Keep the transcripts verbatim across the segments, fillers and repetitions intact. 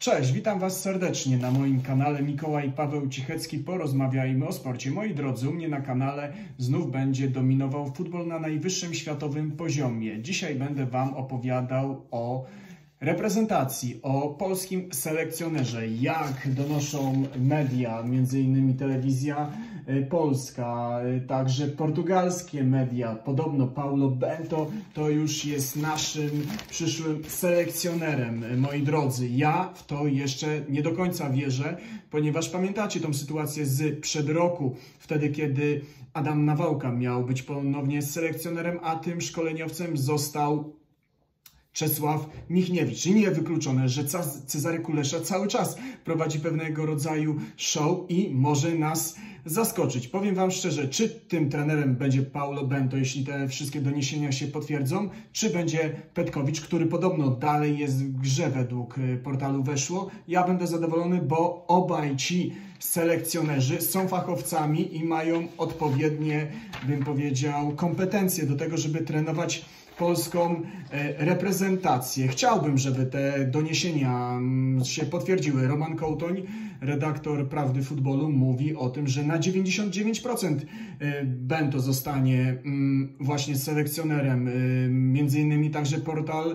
Cześć, witam Was serdecznie na moim kanale Mikołaj Paweł Cichecki. Porozmawiajmy o sporcie. Moi drodzy, u mnie na kanale znów będzie dominował futbol na najwyższym światowym poziomie. Dzisiaj będę Wam opowiadał o reprezentacji, o polskim selekcjonerze. Jak donoszą media, między innymi telewizja polska, także portugalskie media. Podobno Paulo Bento to już jest naszym przyszłym selekcjonerem. Moi drodzy, ja w to jeszcze nie do końca wierzę, ponieważ pamiętacie tą sytuację z przed roku, wtedy kiedy Adam Nawałka miał być ponownie selekcjonerem, a tym szkoleniowcem został Czesław Michniewicz. I nie wykluczone, że Cezary Kulesza cały czas prowadzi pewnego rodzaju show i może nas zaskoczyć. Powiem Wam szczerze, czy tym trenerem będzie Paulo Bento, jeśli te wszystkie doniesienia się potwierdzą, czy będzie Petkowicz, który podobno dalej jest w grze według portalu Weszło. Ja będę zadowolony, bo obaj ci selekcjonerzy są fachowcami i mają odpowiednie, bym powiedział, kompetencje do tego, żeby trenować polską reprezentację. Chciałbym, żeby te doniesienia się potwierdziły. Roman Kołtoń, redaktor Prawdy Futbolu, mówi o tym, że na dziewięćdziesiąt dziewięć procent Bento zostanie właśnie selekcjonerem. Między innymi także portal,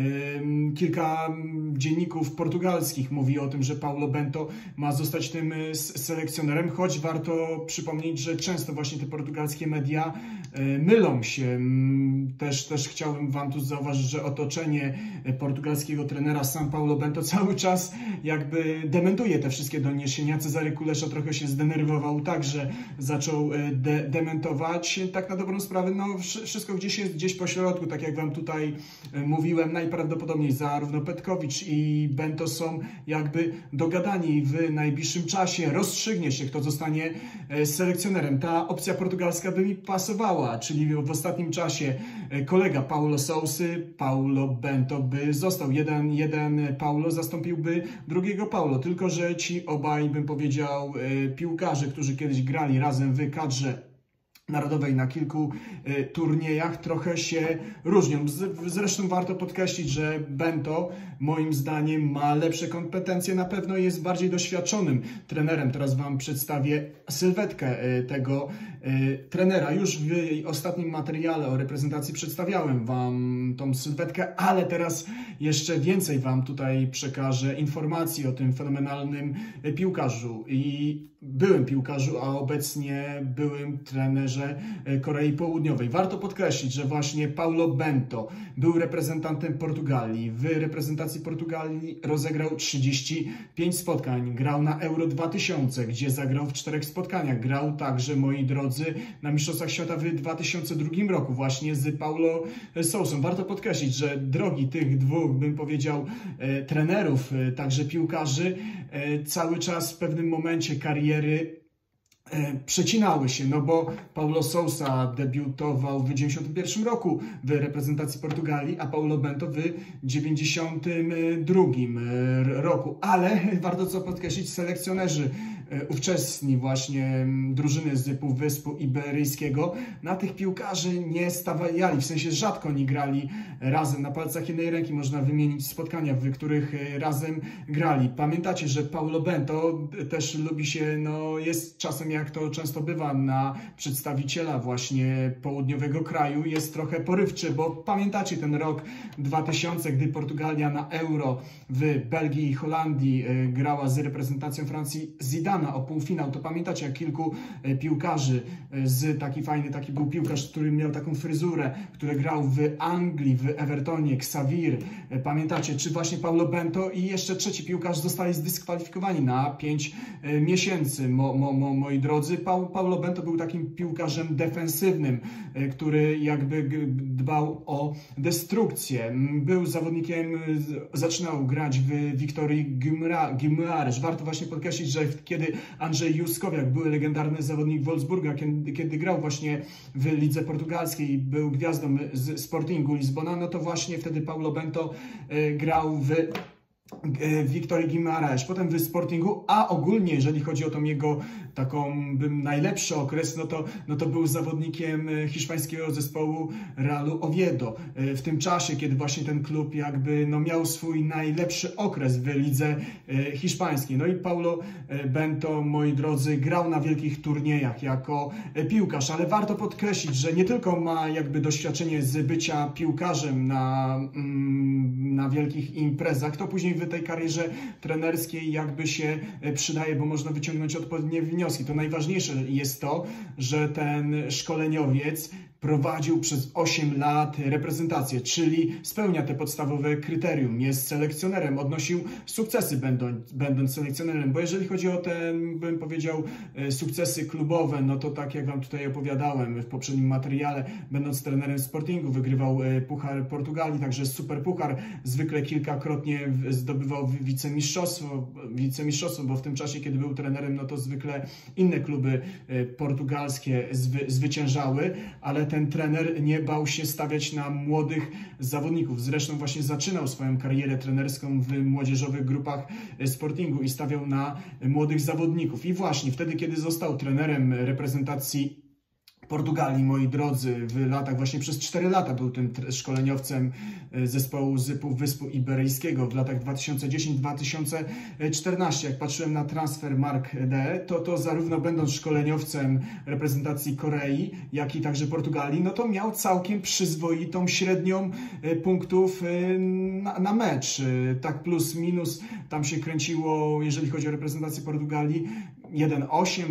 kilka dzienników portugalskich mówi o tym, że Paulo Bento ma zostać tym selekcjonerem, choć warto przypomnieć, że często właśnie te portugalskie media mylą się. Też, też chciałbym Wam tu zauważyć, że otoczenie portugalskiego trenera São Paulo Bento cały czas jakby dementuje te wszystkie doniesienia. Cezary Kulesza trochę się zdenerwował, także zaczął de dementować. Tak na dobrą sprawę, no wszystko gdzieś jest gdzieś po środku, tak jak Wam tutaj mówiłem, najprawdopodobniej zarówno Petkowicz i Bento są jakby dogadani. W najbliższym czasie rozstrzygnie się, kto zostanie selekcjonerem. Ta opcja portugalska by mi pasowała, czyli w ostatnim czasie kolega Paulo Sousy, Paulo Bento by został. Jeden, jeden Paulo zastąpiłby drugiego Paulo, tylko że ci obaj, bym powiedział, piłkarze, którzy kiedyś grali razem w kadrze narodowej na kilku y, turniejach, trochę się różnią. Z, zresztą warto podkreślić, że Bento moim zdaniem ma lepsze kompetencje, na pewno jest bardziej doświadczonym trenerem. Teraz Wam przedstawię sylwetkę y, tego y, trenera. Już w ostatnim materiale o reprezentacji przedstawiałem Wam tą sylwetkę, ale teraz jeszcze więcej Wam tutaj przekażę informacji o tym fenomenalnym piłkarzu i byłym piłkarzu, a obecnie byłym trenerze Korei Południowej. Warto podkreślić, że właśnie Paulo Bento był reprezentantem Portugalii. W reprezentacji Portugalii rozegrał trzydzieści pięć spotkań. Grał na Euro dwa tysiące, gdzie zagrał w czterech spotkaniach. Grał także, moi drodzy, na Mistrzostwach Świata w dwa tysiące drugim roku właśnie z Paulo Sousą. Warto podkreślić, że drogi tych dwóch, bym powiedział, e, trenerów, e, także piłkarzy, e, cały czas w pewnym momencie kariery przecinały się, no bo Paulo Sousa debiutował w dziewięćdziesiątym pierwszym roku w reprezentacji Portugalii, a Paulo Bento w dziewięćdziesiątym drugim roku. Ale warto co podkreślić, selekcjonerzy ówczesni właśnie drużyny z Półwyspu Iberyjskiego na tych piłkarzy nie stawiali, w sensie rzadko oni grali razem. Na palcach jednej ręki można wymienić spotkania, w których razem grali. Pamiętacie, że Paulo Bento też lubi się, no jest czasem, jak to często bywa, na przedstawiciela właśnie południowego kraju, jest trochę porywczy, bo pamiętacie ten rok dwa tysiące, gdy Portugalia na Euro w Belgii i Holandii grała z reprezentacją Francji Zidane o półfinał, to pamiętacie, jak kilku piłkarzy z taki fajny, taki był piłkarz, który miał taką fryzurę, który grał w Anglii, w Evertonie, Xavier, pamiętacie, czy właśnie Paulo Bento i jeszcze trzeci piłkarz zostali zdyskwalifikowani na pięć miesięcy. Mo, mo, mo, moi drodzy, pa, Paulo Bento był takim piłkarzem defensywnym, który jakby dbał o destrukcję. Był zawodnikiem, zaczynał grać w Wiktorii Guimarães. Warto właśnie podkreślić, że kiedy Andrzej Juskowiak, były legendarny zawodnik Wolfsburga, kiedy, kiedy grał właśnie w lidze portugalskiej, był gwiazdą z Sportingu Lizbona, no to właśnie wtedy Paulo Bento grał w Wiktorii Guimaraes, potem w Sportingu, a ogólnie, jeżeli chodzi o tą jego taką bym najlepszy okres, no to, no to był zawodnikiem hiszpańskiego zespołu Realu Oviedo. W tym czasie, kiedy właśnie ten klub jakby no miał swój najlepszy okres w lidze hiszpańskiej. No i Paulo Bento, moi drodzy, grał na wielkich turniejach jako piłkarz, ale warto podkreślić, że nie tylko ma jakby doświadczenie z bycia piłkarzem na, na wielkich imprezach, to później w tej karierze trenerskiej jakby się przydaje, bo można wyciągnąć odpowiednie wnioski. To najważniejsze jest to, że ten szkoleniowiec prowadził przez osiem lat reprezentację, czyli spełnia te podstawowe kryterium, jest selekcjonerem, odnosił sukcesy będąc, będąc selekcjonerem, bo jeżeli chodzi o te, bym powiedział, sukcesy klubowe, no to tak jak Wam tutaj opowiadałem w poprzednim materiale, będąc trenerem Sportingu, wygrywał Puchar Portugalii, także super puchar, zwykle kilkakrotnie zdobywał wicemistrzostwo, wicemistrzostwo, bo w tym czasie, kiedy był trenerem, no to zwykle inne kluby portugalskie zwy, zwyciężały, ale ten trener nie bał się stawiać na młodych zawodników. Zresztą właśnie zaczynał swoją karierę trenerską w młodzieżowych grupach Sportingu i stawiał na młodych zawodników. I właśnie wtedy, kiedy został trenerem reprezentacji Portugalii, moi drodzy, w latach, właśnie przez cztery lata był tym szkoleniowcem zespołu z Półwyspu Iberyjskiego w latach dwa tysiące dziesiąty do dwa tysiące czternastego. Jak patrzyłem na Transfermarkt.de, to to zarówno będąc szkoleniowcem reprezentacji Korei, jak i także Portugalii, no to miał całkiem przyzwoitą średnią punktów na, na mecz. Tak plus minus tam się kręciło, jeżeli chodzi o reprezentację Portugalii, jeden przecinek osiem,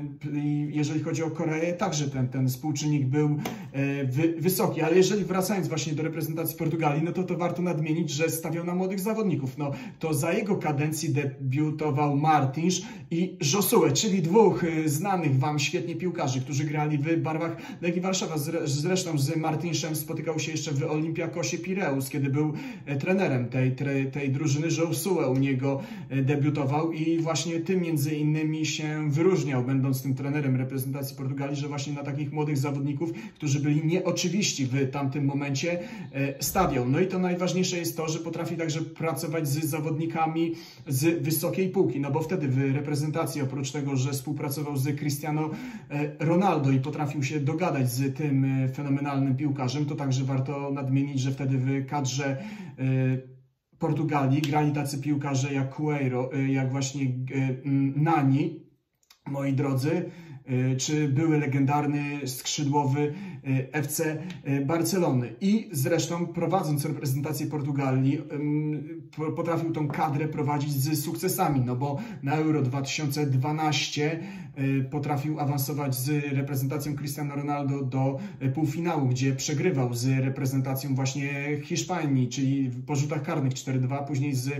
jeżeli chodzi o Koreę, także ten, ten współczynnik był wy, wysoki, ale jeżeli wracając właśnie do reprezentacji Portugalii, no to to warto nadmienić, że stawiał na młodych zawodników. No to za jego kadencji debiutował Martins i Josue, czyli dwóch znanych Wam świetnie piłkarzy, którzy grali w barwach Legii Warszawa. Zresztą z Martinsem spotykał się jeszcze w Olympiakosie Pireus, kiedy był trenerem tej, tej, tej drużyny. Josue u niego debiutował i właśnie tym między innymi się wyróżniał, będąc tym trenerem reprezentacji Portugalii, że właśnie na takich młodych zawodników, którzy byli nieoczywiści w tamtym momencie, stawiał. No i to najważniejsze jest to, że potrafi także pracować z zawodnikami z wysokiej półki, no bo wtedy w reprezentacji, oprócz tego, że współpracował z Cristiano Ronaldo i potrafił się dogadać z tym fenomenalnym piłkarzem, to także warto nadmienić, że wtedy w kadrze Portugalii grali tacy piłkarze jak Queiro, jak właśnie Nani, moi drodzy, czy były legendarny skrzydłowy F C Barcelony. I zresztą prowadząc reprezentację Portugalii potrafił tą kadrę prowadzić z sukcesami, no bo na Euro dwa tysiące dwanaście potrafił awansować z reprezentacją Cristiano Ronaldo do półfinału, gdzie przegrywał z reprezentacją właśnie Hiszpanii, czyli po rzutach karnych cztery dwa, później z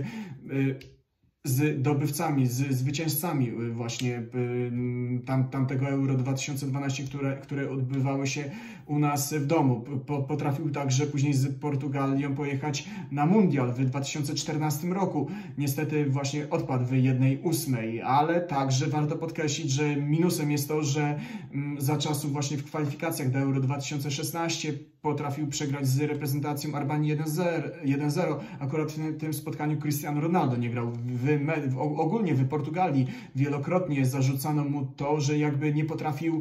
z dobywcami, z zwycięzcami właśnie tam, tamtego Euro dwa tysiące dwanaście, które, które odbywały się u nas w domu. Potrafił także później z Portugalią pojechać na Mundial w dwa tysiące czternastym roku. Niestety właśnie odpadł w jednej ósmej, ale także warto podkreślić, że minusem jest to, że za czasów właśnie w kwalifikacjach do Euro dwa tysiące szesnaście potrafił przegrać z reprezentacją Albanii jeden zero. Akurat w tym spotkaniu Cristiano Ronaldo nie grał. W, w, ogólnie w Portugalii wielokrotnie zarzucano mu to, że jakby nie potrafił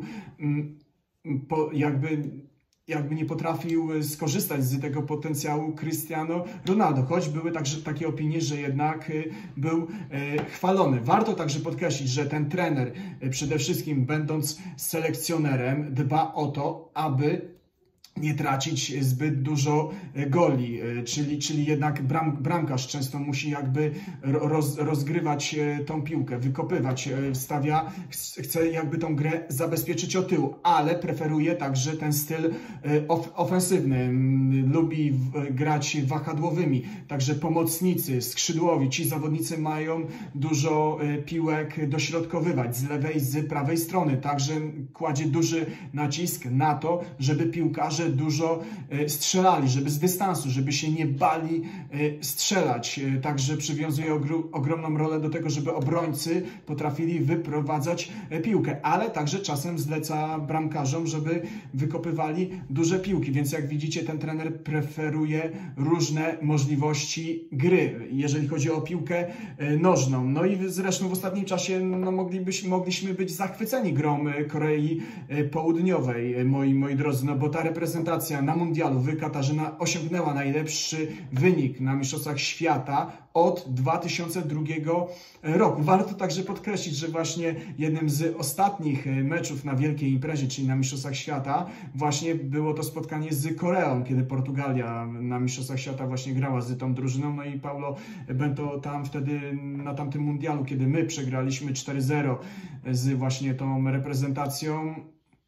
po, jakby jakby nie potrafił skorzystać z tego potencjału Cristiano Ronaldo, choć były także takie opinie, że jednak był chwalony. Warto także podkreślić, że ten trener przede wszystkim będąc selekcjonerem dba o to, aby nie tracić zbyt dużo goli, czyli, czyli jednak bram, bramkarz często musi jakby roz, rozgrywać tą piłkę, wykopywać, stawia, chce jakby tą grę zabezpieczyć od tyłu, ale preferuje także ten styl of, ofensywny, lubi grać wahadłowymi, także pomocnicy, skrzydłowi, ci zawodnicy mają dużo piłek dośrodkowywać z lewej, z prawej strony, także kładzie duży nacisk na to, żeby piłkarze także dużo strzelali, żeby z dystansu, żeby się nie bali strzelać. Także przywiązuje ogromną rolę do tego, żeby obrońcy potrafili wyprowadzać piłkę, ale także czasem zleca bramkarzom, żeby wykopywali duże piłki, więc jak widzicie, ten trener preferuje różne możliwości gry, jeżeli chodzi o piłkę nożną. No i zresztą w ostatnim czasie no, moglibyśmy, mogliśmy być zachwyceni grą Korei Południowej, moi, moi drodzy, no bo ta reprezentacja na mundialu w Katarzyna osiągnęła najlepszy wynik na Mistrzostwach Świata od dwa tysiące drugiego roku. Warto także podkreślić, że właśnie jednym z ostatnich meczów na wielkiej imprezie, czyli na Mistrzostwach Świata, właśnie było to spotkanie z Koreą, kiedy Portugalia na Mistrzostwach Świata właśnie grała z tą drużyną. No i Paulo Bento tam wtedy na tamtym mundialu, kiedy my przegraliśmy cztery zero z właśnie tą reprezentacją,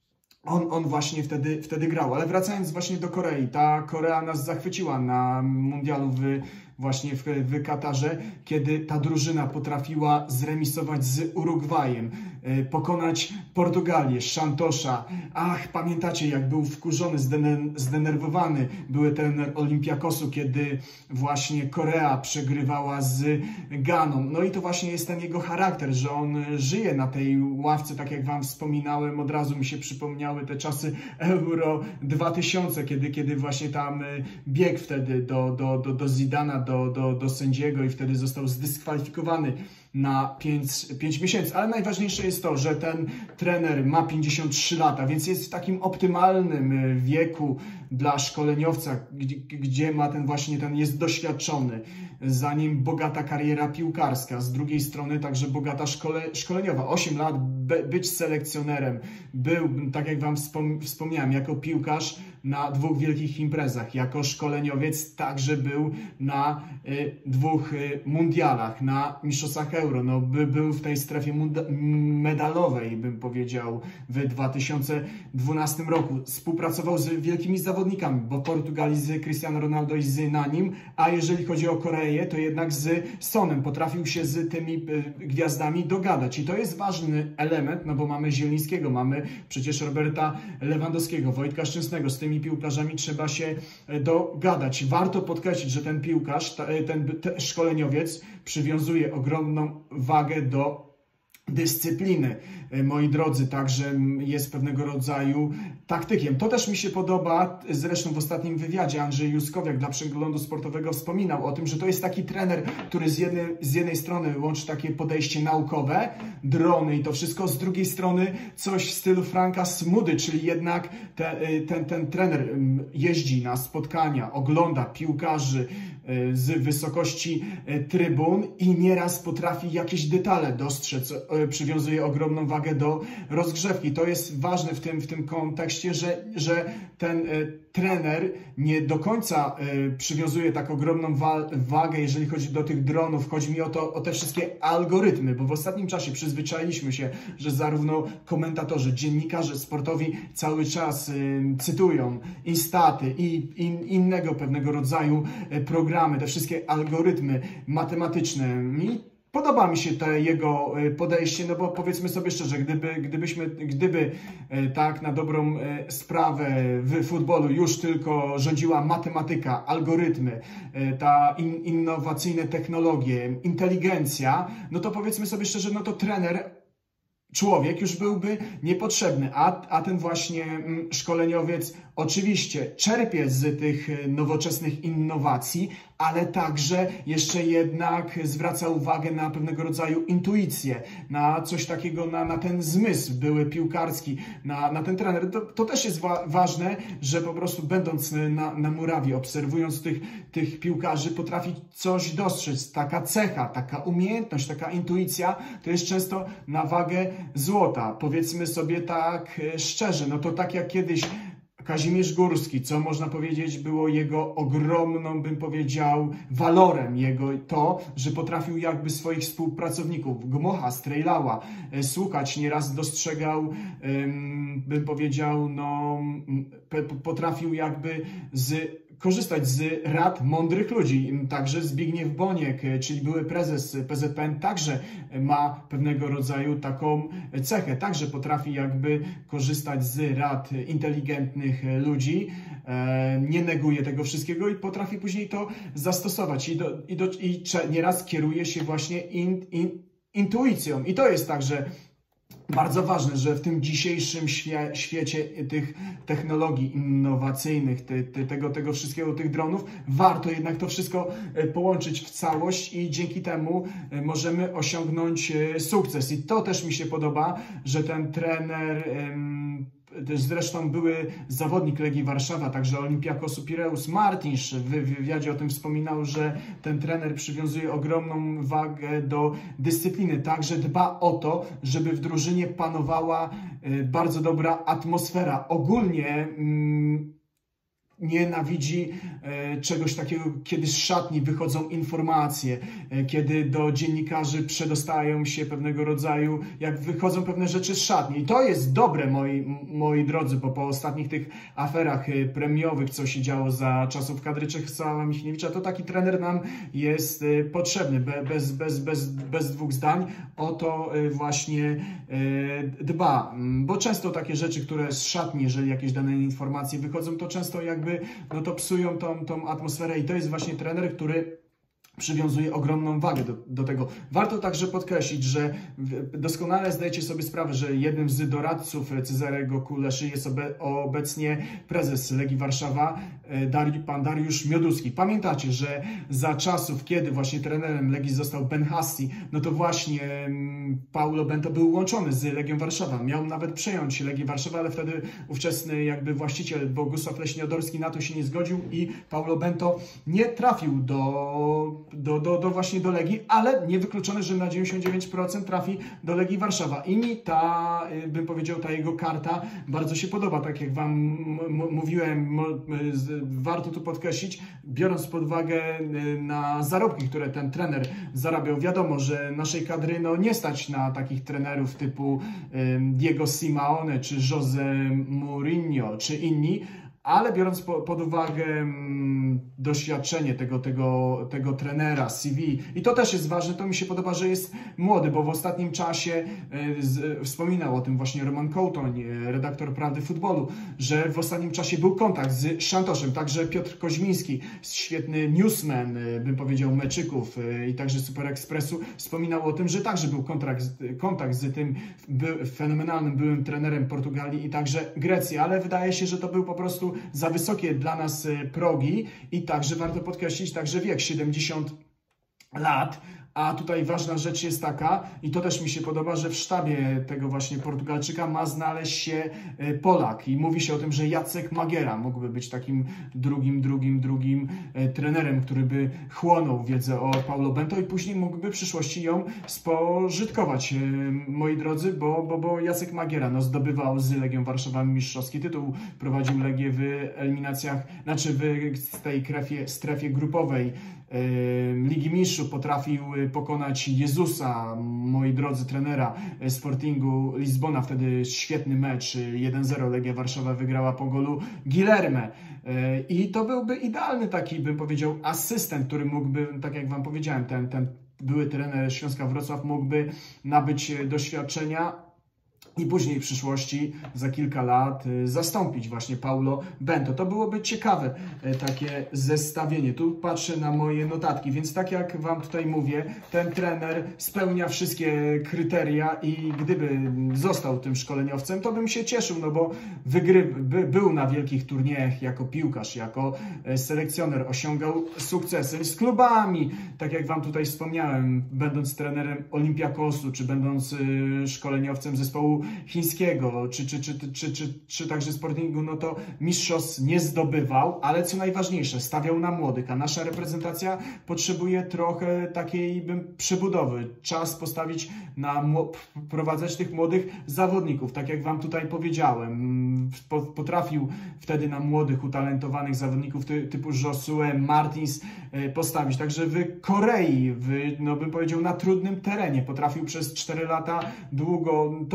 On, on właśnie wtedy, wtedy grał. Ale wracając właśnie do Korei, ta Korea nas zachwyciła na mundialu w, właśnie w, w Katarze, kiedy ta drużyna potrafiła zremisować z Urugwajem, pokonać Portugalię, Szantosza. Ach, pamiętacie, jak był wkurzony, zdenerwowany były trener Olympiakosu, kiedy właśnie Korea przegrywała z Ganą. No i to właśnie jest ten jego charakter, że on żyje na tej ławce, tak jak wam wspominałem, od razu mi się przypomniały te czasy Euro dwa tysiące, kiedy, kiedy właśnie tam biegł wtedy do, do, do, do Zidana, do, do, do sędziego i wtedy został zdyskwalifikowany na pięć miesięcy. Ale najważniejsze jest to, że ten trener ma pięćdziesiąt trzy lata, więc jest w takim optymalnym wieku dla szkoleniowca, gdzie, gdzie ma ten właśnie, ten jest doświadczony. Za nim bogata kariera piłkarska, z drugiej strony także bogata szkole, szkoleniowa. osiem lat be, być selekcjonerem. Był, tak jak wam wspom wspomniałem, jako piłkarz na dwóch wielkich imprezach. Jako szkoleniowiec także był na y, dwóch y, mundialach, na Mistrzostwach Euro. No, by, był w tej strefie medalowej, bym powiedział, w dwa tysiące dwunastym roku. Współpracował z wielkimi zawodnikami, bo w Portugalii z Cristiano Ronaldo i z Nanim, a jeżeli chodzi o Koreę, to jednak z Sonem potrafił się z tymi y, gwiazdami dogadać. I to jest ważny element, no bo mamy Zielińskiego, mamy przecież Roberta Lewandowskiego, Wojtka Szczęsnego. Z tymi piłkarzami trzeba się dogadać. Warto podkreślić, że ten piłkarz, ten, ten szkoleniowiec przywiązuje ogromną wagę do dyscypliny, moi drodzy, także jest pewnego rodzaju taktykiem. To też mi się podoba, zresztą w ostatnim wywiadzie Andrzej Juskowiak dla Przeglądu Sportowego wspominał o tym, że to jest taki trener, który z jednej, z jednej strony łączy takie podejście naukowe, drony i to wszystko, z drugiej strony coś w stylu Franka Smudy, czyli jednak te, ten, ten trener jeździ na spotkania, ogląda piłkarzy z wysokości trybun i nieraz potrafi jakieś detale dostrzec, przywiązuje ogromną wagę do rozgrzewki. To jest ważne w tym, w tym kontekście, że, że ten trener nie do końca przywiązuje tak ogromną wa wagę, jeżeli chodzi do tych dronów. Chodzi mi o, to, o te wszystkie algorytmy, bo w ostatnim czasie przyzwyczailiśmy się, że zarówno komentatorzy, dziennikarze sportowi cały czas cytują instaty i in, innego pewnego rodzaju programy, te wszystkie algorytmy matematyczne. I podoba mi się to jego podejście, no bo powiedzmy sobie szczerze, gdyby, gdybyśmy, gdyby tak na dobrą sprawę w futbolu już tylko rządziła matematyka, algorytmy, ta in, innowacyjne technologie, inteligencja, no to powiedzmy sobie szczerze, no to trener, człowiek już byłby niepotrzebny, a, a ten właśnie szkoleniowiec oczywiście czerpie z tych nowoczesnych innowacji, ale także jeszcze jednak zwraca uwagę na pewnego rodzaju intuicję, na coś takiego, na, na ten zmysł były piłkarski, na, na ten trener. To, to też jest wa ważne, że po prostu będąc na, na murawie, obserwując tych, tych piłkarzy, potrafi coś dostrzec. Taka cecha, taka umiejętność, taka intuicja to jest często na wagę złota. Powiedzmy sobie tak szczerze, no to tak jak kiedyś Kazimierz Górski, co można powiedzieć było jego ogromną, bym powiedział, walorem, jego to, że potrafił jakby swoich współpracowników, Gmocha, Strejlała, słuchać, nieraz dostrzegał, bym powiedział, no, potrafił jakby z korzystać z rad mądrych ludzi. Także Zbigniew Boniek, czyli były prezes P Z P N, także ma pewnego rodzaju taką cechę. Także potrafi jakby korzystać z rad inteligentnych ludzi, nie neguje tego wszystkiego i potrafi później to zastosować. I, do, i, do, i nieraz kieruje się właśnie in, in, intuicją. I to jest także bardzo ważne, że w tym dzisiejszym świe świecie tych technologii innowacyjnych, te, te, tego, tego wszystkiego, tych dronów, warto jednak to wszystko połączyć w całość i dzięki temu możemy osiągnąć sukces. I to też mi się podoba, że ten trener, zresztą były zawodnik Legii Warszawa, także Olympiakosu Pireus, Martinsz w wywiadzie o tym wspominał, że ten trener przywiązuje ogromną wagę do dyscypliny, także dba o to, żeby w drużynie panowała bardzo dobra atmosfera. Ogólnie mm, nienawidzi e, czegoś takiego, kiedy z szatni wychodzą informacje, e, kiedy do dziennikarzy przedostają się pewnego rodzaju, jak wychodzą pewne rzeczy z szatni. I to jest dobre, moi, moi drodzy, bo po ostatnich tych aferach e, premiowych, co się działo za czasów kadry Czesława Michniewicza, to taki trener nam jest e, potrzebny. Be, bez, bez, bez, bez dwóch zdań o to e, właśnie e, dba. Bo często takie rzeczy, które z szatni, jeżeli jakieś dane informacje wychodzą, to często jakby no to psują tą, tą atmosferę i to jest właśnie trener, który przywiązuje ogromną wagę do, do tego. Warto także podkreślić, że doskonale zdajecie sobie sprawę, że jednym z doradców Cezarego Kuleszy jest obe, obecnie prezes Legii Warszawa, Dari, pan Dariusz Mioduski. Pamiętacie, że za czasów, kiedy właśnie trenerem Legii został Ben Hassi, no to właśnie Paulo Bento był łączony z Legią Warszawa. Miał nawet przejąć Legię Warszawa, ale wtedy ówczesny jakby właściciel Bogusław Leśniodorski na to się nie zgodził i Paulo Bento nie trafił do Do, do, do właśnie do Legii, ale niewykluczone, że na dziewięćdziesiąt dziewięć procent trafi do Legii Warszawa. I mi ta, bym powiedział, ta jego karta bardzo się podoba. Tak jak Wam mówiłem, warto tu podkreślić, biorąc pod uwagę na zarobki, które ten trener zarabiał. Wiadomo, że naszej kadry no, nie stać na takich trenerów typu Diego Simeone, czy Jose Mourinho, czy inni, ale biorąc po, pod uwagę mm, doświadczenie tego, tego, tego trenera, C V, i to też jest ważne, to mi się podoba, że jest młody, bo w ostatnim czasie y, z, wspominał o tym właśnie Roman Kołtoń, y, redaktor Prawdy Futbolu, że w ostatnim czasie był kontakt z Szantoszem, także Piotr Koźmiński, świetny newsman, y, bym powiedział, meczyków y, i także Super Expressu, wspominał o tym, że także był kontakt, kontakt z tym by, fenomenalnym byłym trenerem Portugalii i także Grecji, ale wydaje się, że to był po prostu za wysokie dla nas progi i także warto podkreślić także wiek siedemdziesiąt lat. A tutaj ważna rzecz jest taka, i to też mi się podoba, że w sztabie tego właśnie Portugalczyka ma znaleźć się Polak. I mówi się o tym, że Jacek Magiera mógłby być takim drugim, drugim, drugim trenerem, który by chłonął wiedzę o Paulo Bento i później mógłby w przyszłości ją spożytkować, moi drodzy, bo, bo, bo Jacek Magiera no, zdobywał z Legią Warszawa mistrzowski tytuł, prowadził Legię w eliminacjach, znaczy w tej strefie, strefie grupowej Ligi Mistrzów, potrafił pokonać Jezusa, moi drodzy, trenera Sportingu Lizbona, wtedy świetny mecz, jeden zero Legia Warszawa wygrała po golu Guilherme i to byłby idealny taki, bym powiedział, asystent, który mógłby, tak jak Wam powiedziałem, ten, ten były trener Śląska Wrocław mógłby nabyć doświadczenia i później w przyszłości, za kilka lat, zastąpić właśnie Paulo Bento. To byłoby ciekawe takie zestawienie. Tu patrzę na moje notatki, więc tak jak Wam tutaj mówię, ten trener spełnia wszystkie kryteria i gdyby został tym szkoleniowcem, to bym się cieszył, no bo wygry, by, był na wielkich turniejach jako piłkarz, jako selekcjoner, osiągał sukcesy z klubami, tak jak Wam tutaj wspomniałem, będąc trenerem Olympiakosu, czy będąc szkoleniowcem zespołu chińskiego, czy, czy, czy, czy, czy, czy także Sportingu, no to mistrzostw nie zdobywał, ale co najważniejsze, stawiał na młodych, a nasza reprezentacja potrzebuje trochę takiej bym przebudowy. Czas postawić na, wprowadzać tych młodych zawodników, tak jak Wam tutaj powiedziałem. Potrafił wtedy na młodych, utalentowanych zawodników typu Josue Martins postawić. Także w Korei, w, no bym powiedział, na trudnym terenie potrafił przez cztery lata długo, to ważne,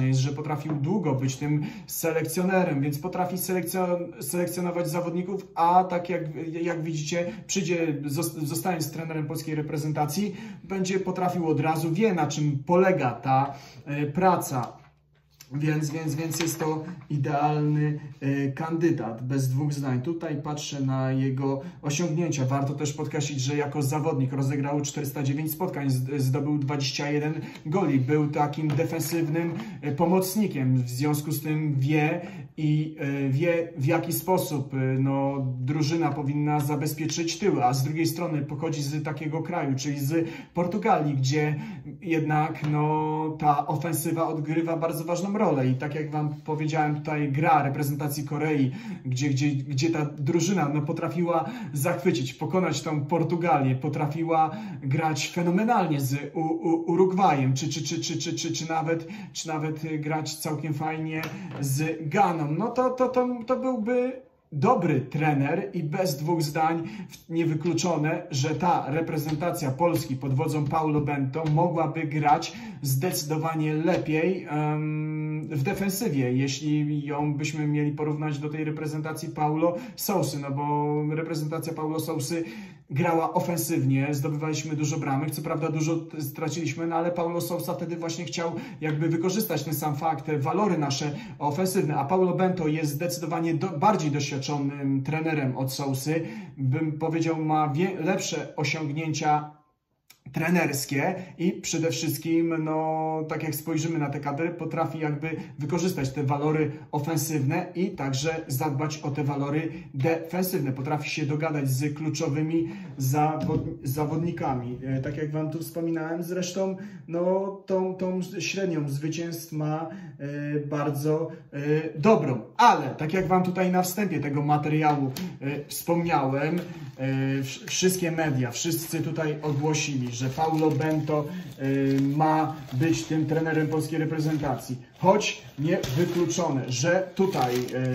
ważne jest, że potrafił długo być tym selekcjonerem, więc potrafi selekcjon selekcjonować zawodników, a tak jak, jak widzicie, przyjdzie, zostając trenerem polskiej reprezentacji, będzie potrafił od razu, wie na czym polega ta y, praca. Więc, więc, więc jest to idealny y, kandydat, bez dwóch zdań. Tutaj patrzę na jego osiągnięcia. Warto też podkreślić, że jako zawodnik rozegrał czterysta dziewięć spotkań, zdobył dwadzieścia jeden goli. Był takim defensywnym y, pomocnikiem. W związku z tym wie i y, wie, w jaki sposób y, no, drużyna powinna zabezpieczyć tyły. A z drugiej strony pochodzi z takiego kraju, czyli z Portugalii, gdzie jednak no, ta ofensywa odgrywa bardzo ważną rolę. I tak jak Wam powiedziałem, tutaj gra reprezentacji Korei, gdzie, gdzie, gdzie ta drużyna no, potrafiła zachwycić, pokonać tą Portugalię, potrafiła grać fenomenalnie z U, U, Urugwajem, czy, czy, czy, czy, czy, czy, czy, nawet, czy nawet grać całkiem fajnie z Ganą. No to, to, to, to byłby dobry trener i bez dwóch zdań niewykluczone, że ta reprezentacja Polski pod wodzą Paulo Bento mogłaby grać zdecydowanie lepiej um, w defensywie, jeśli ją byśmy mieli porównać do tej reprezentacji Paulo Sousy, no bo reprezentacja Paulo Sousy grała ofensywnie, zdobywaliśmy dużo bramek, co prawda dużo straciliśmy, no ale Paulo Sousa wtedy właśnie chciał jakby wykorzystać ten sam fakt, te walory nasze ofensywne, a Paulo Bento jest zdecydowanie do, bardziej doświadczonym trenerem od Sousy, bym powiedział, ma wie, lepsze osiągnięcia trenerskie i przede wszystkim, no tak jak spojrzymy na te kadry, potrafi jakby wykorzystać te walory ofensywne i także zadbać o te walory defensywne. Potrafi się dogadać z kluczowymi zawod zawodnikami. E, tak jak Wam tu wspominałem, zresztą no tą, tą średnią zwycięstw ma e, bardzo e, dobrą. Ale tak jak Wam tutaj na wstępie tego materiału e, wspomniałem, e, wszystkie media, wszyscy tutaj ogłosili, że Paulo Bento y, ma być tym trenerem polskiej reprezentacji. Choć nie wykluczone, że tutaj,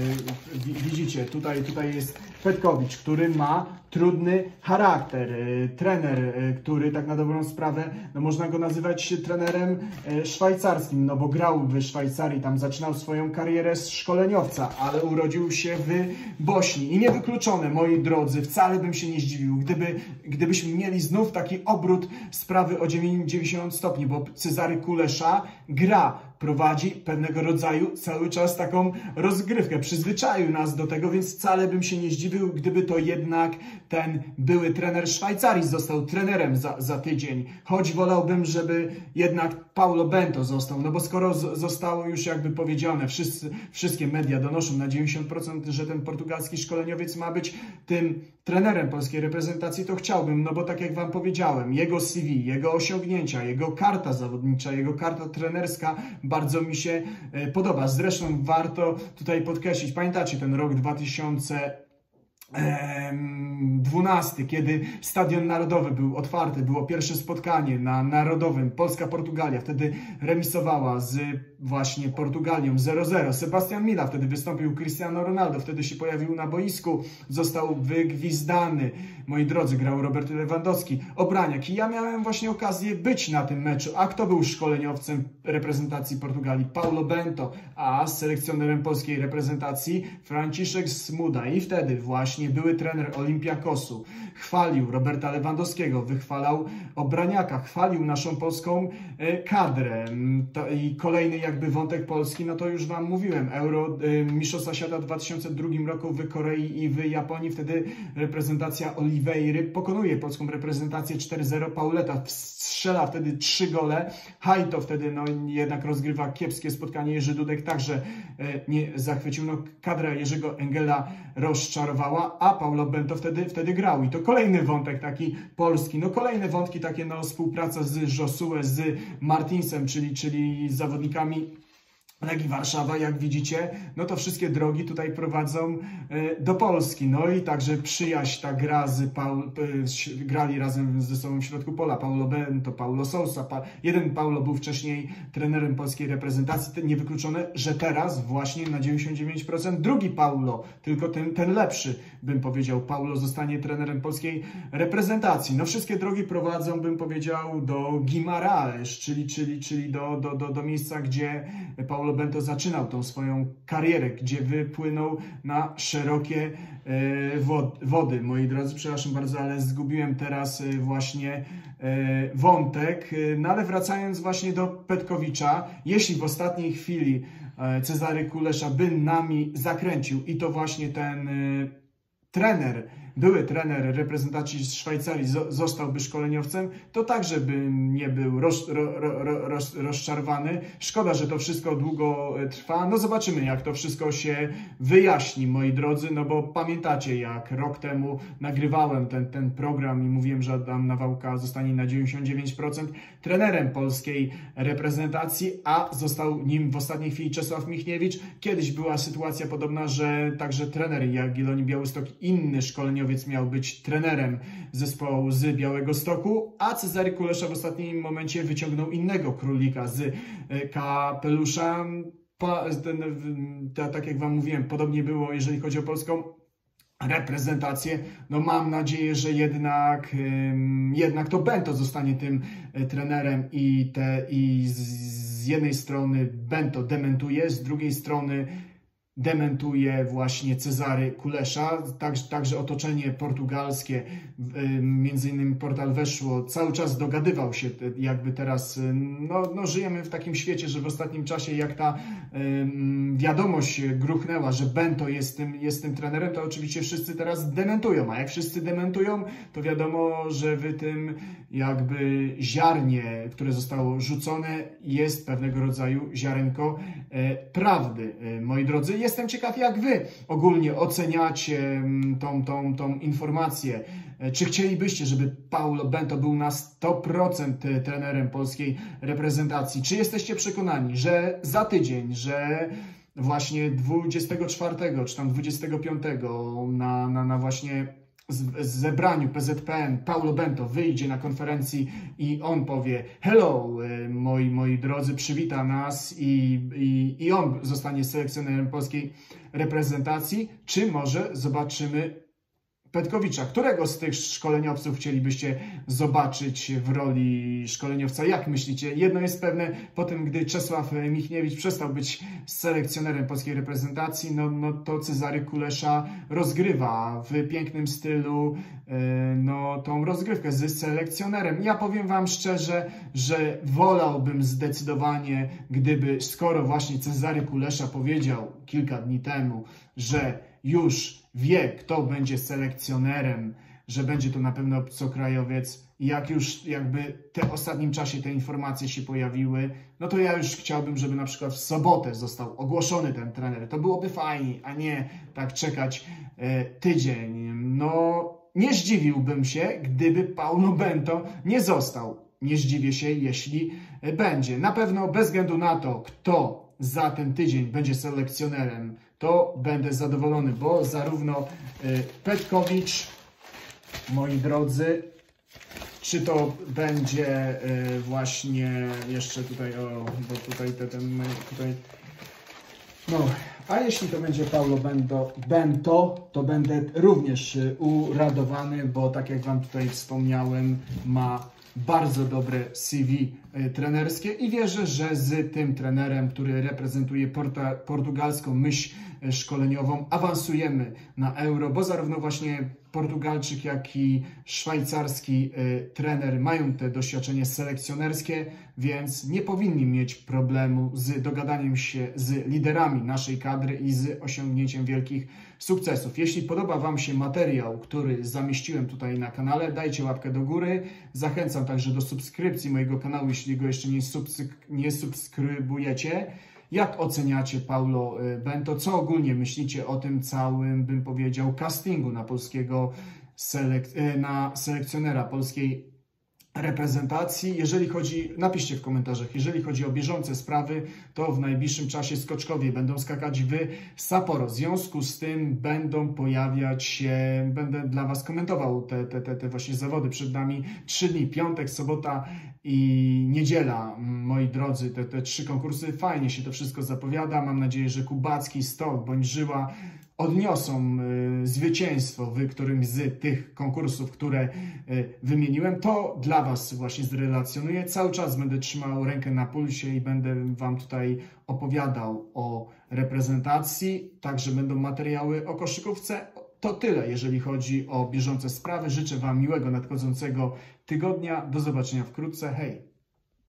y, widzicie, tutaj, tutaj jest Petkowicz, który ma trudny charakter. Y, trener, y, który tak na dobrą sprawę, no można go nazywać trenerem y, szwajcarskim, no bo grał w Szwajcarii, tam zaczynał swoją karierę z szkoleniowca, ale urodził się w Bośni. I niewykluczone, moi drodzy, wcale bym się nie zdziwił, gdyby, gdybyśmy mieli znów taki obrót sprawy o dziewięćdziesiąt stopni, bo Cezary Kulesza gra, prowadzi pewnego rodzaju cały czas taką rozgrywkę. Przyzwyczaił nas do tego, więc wcale bym się nie zdziwił, gdyby to jednak ten były trener Szwajcarii został trenerem za, za tydzień. Choć wolałbym, żeby jednak Paulo Bento został, no bo skoro zostało już jakby powiedziane, wszyscy, wszystkie media donoszą na dziewięćdziesiąt procent, że ten portugalski szkoleniowiec ma być tym trenerem polskiej reprezentacji, to chciałbym, no bo tak jak Wam powiedziałem, jego C V, jego osiągnięcia, jego karta zawodnicza, jego karta trenerska bardzo mi się podoba. Zresztą warto tutaj podkreślić, pamiętacie ten rok dwa tysiące dwunasty, kiedy Stadion Narodowy był otwarty, było pierwsze spotkanie na Narodowym, Polska-Portugalia, wtedy remisowała z właśnie Portugalią zero zero. Sebastian Milla wtedy wystąpił, Cristiano Ronaldo wtedy się pojawił na boisku, został wygwizdany. Moi drodzy, grał Robert Lewandowski, Obraniak i ja miałem właśnie okazję być na tym meczu. A kto był szkoleniowcem reprezentacji Portugalii? Paulo Bento, a selekcjonerem polskiej reprezentacji Franciszek Smuda. I wtedy właśnie były trener Olympiakosu chwalił Roberta Lewandowskiego, wychwalał Obraniaka, chwalił naszą polską kadrę. I kolejny jakby wątek Polski, no to już Wam mówiłem, Euro, Mistrzostwa Świata w dwa tysiące drugim roku w Korei i w Japonii, wtedy reprezentacja Oliweiry pokonuje polską reprezentację cztery zero, Pauleta strzela wtedy trzy gole, Hajto wtedy no jednak rozgrywa kiepskie spotkanie, Jerzy Dudek także nie zachwycił, no kadra Jerzego Engela rozczarowała, a Paulo Bento wtedy, wtedy grał. I to kolejny wątek taki polski, no kolejne wątki takie, no współpraca z Josue, z Martinsem, czyli, czyli zawodnikami Legii Warszawa, jak widzicie, no to wszystkie drogi tutaj prowadzą do Polski. No i także przyjaźń, ta gra z Paul, grali razem ze sobą w środku pola. Paulo Bento, Paulo Sousa. Pa, jeden Paulo był wcześniej trenerem polskiej reprezentacji. Niewykluczone, że teraz właśnie na dziewięćdziesiąt dziewięć procent drugi Paulo, tylko ten, ten lepszy, bym powiedział, Paulo zostanie trenerem polskiej reprezentacji. No wszystkie drogi prowadzą, bym powiedział, do Guimarães, czyli, czyli, czyli do, do, do, do miejsca, gdzie Paulo Paulo Bento zaczynał tą swoją karierę, gdzie wypłynął na szerokie wody. Moi drodzy, przepraszam bardzo, ale zgubiłem teraz właśnie wątek. No ale wracając właśnie do Petkowicza, jeśli w ostatniej chwili Cezary Kulesza by nami zakręcił i to właśnie ten trener, były trener reprezentacji z Szwajcarii zostałby szkoleniowcem, to także bym nie był roz, ro, ro, roz, rozczarowany. Szkoda, że to wszystko długo trwa. No zobaczymy, jak to wszystko się wyjaśni, moi drodzy, no bo pamiętacie, jak rok temu nagrywałem ten, ten program i mówiłem, że Adam Nawałka zostanie na dziewięćdziesiąt dziewięć procent trenerem polskiej reprezentacji, a został nim w ostatniej chwili Czesław Michniewicz. Kiedyś była sytuacja podobna, że także trener Jagiellonii Białystok, inny szkoleniowiec, miał być trenerem zespołu z Białegostoku, a Cezary Kulesza w ostatnim momencie wyciągnął innego królika z kapelusza. Tak jak wam mówiłem, podobnie było, jeżeli chodzi o polską reprezentację. No mam nadzieję, że jednak, jednak to Bento zostanie tym trenerem i, te, i z jednej strony Bento dementuje, z drugiej strony dementuje właśnie Cezary Kulesza. Także, także otoczenie portugalskie, między innymi portal Weszło, cały czas dogadywał się, jakby teraz, no, no żyjemy w takim świecie, że w ostatnim czasie jak ta um, wiadomość gruchnęła, że Bento jest tym, jest tym trenerem, to oczywiście wszyscy teraz dementują, a jak wszyscy dementują, to wiadomo, że w tym jakby ziarnie, które zostało rzucone, jest pewnego rodzaju ziarenko e, prawdy. E, moi drodzy, jestem ciekaw, jak wy ogólnie oceniacie tą, tą, tą informację. Czy chcielibyście, żeby Paulo Bento był na sto procent trenerem polskiej reprezentacji? Czy jesteście przekonani, że za tydzień, że właśnie dwudziestego czwartego czy tam dwudziestego piątego na, na, na właśnie zebraniu P Z P N Paulo Bento wyjdzie na konferencji i on powie: hello, moi, moi drodzy, przywita nas i, i, i on zostanie selekcjonerem polskiej reprezentacji? Czy może zobaczymy Petkowicza? Którego z tych szkoleniowców chcielibyście zobaczyć w roli szkoleniowca? Jak myślicie? Jedno jest pewne, po tym gdy Czesław Michniewicz przestał być selekcjonerem polskiej reprezentacji, no, no to Cezary Kulesza rozgrywa w pięknym stylu no, tą rozgrywkę z selekcjonerem. Ja powiem wam szczerze, że wolałbym zdecydowanie, gdyby, skoro właśnie Cezary Kulesza powiedział kilka dni temu, że już wie, kto będzie selekcjonerem, że będzie to na pewno obcokrajowiec, i jak już jakby w ostatnim czasie te informacje się pojawiły, no to ja już chciałbym, żeby na przykład w sobotę został ogłoszony ten trener. To byłoby fajnie, a nie tak czekać e, tydzień. No, nie zdziwiłbym się, gdyby Paulo Bento nie został. Nie zdziwię się, jeśli będzie. Na pewno bez względu na to, kto za ten tydzień będzie selekcjonerem, to będę zadowolony, bo zarówno Petkowicz, moi drodzy, czy to będzie właśnie jeszcze tutaj, o, bo tutaj te, ten, tutaj, no, a jeśli to będzie Paulo Bento, Bento, to będę również uradowany, bo tak jak wam tutaj wspomniałem, ma bardzo dobre C V trenerskie i wierzę, że z tym trenerem, który reprezentuje porta, portugalską myśl szkoleniową, awansujemy na Euro, bo zarówno właśnie Portugalczyk, jak i szwajcarski y, trener mają te doświadczenie selekcjonerskie, więc nie powinni mieć problemu z dogadaniem się z liderami naszej kadry i z osiągnięciem wielkich sukcesów. Jeśli podoba wam się materiał, który zamieściłem tutaj na kanale, dajcie łapkę do góry. Zachęcam także do subskrypcji mojego kanału, jeśli go jeszcze nie, subskry nie subskrybujecie. Jak oceniacie Paulo Bento? Co ogólnie myślicie o tym całym, bym powiedział, castingu na polskiego selek na selekcjonera polskiej reprezentacji. Jeżeli chodzi, napiszcie w komentarzach, jeżeli chodzi o bieżące sprawy, to w najbliższym czasie skoczkowie będą skakać w Sapporo. W związku z tym będą pojawiać się, będę dla Was komentował te, te, te, te właśnie zawody. Przed nami trzy dni, piątek, sobota i niedziela, moi drodzy, te, te trzy konkursy. Fajnie się to wszystko zapowiada. Mam nadzieję, że Kubacki, Stok bądź Żyła odniosą y, zwycięstwo w którymś z tych konkursów, które y, wymieniłem. To dla Was właśnie zrelacjonuję. Cały czas będę trzymał rękę na pulsie i będę Wam tutaj opowiadał o reprezentacji. Także będą materiały o koszykówce. To tyle, jeżeli chodzi o bieżące sprawy. Życzę Wam miłego nadchodzącego tygodnia. Do zobaczenia wkrótce. Hej!